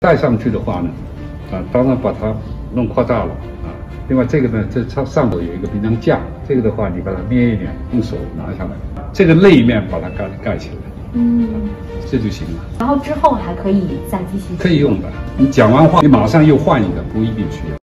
戴上去的话呢，当然把它弄扩大了另外这个呢，这它上头有一个冰箱架，这个的话你把它捏一捏，用手拿下来，这个内面把它盖起来，这就行了。 然后之后还可以再继续可以用的。你讲完话，你马上又换一个，不一定需要。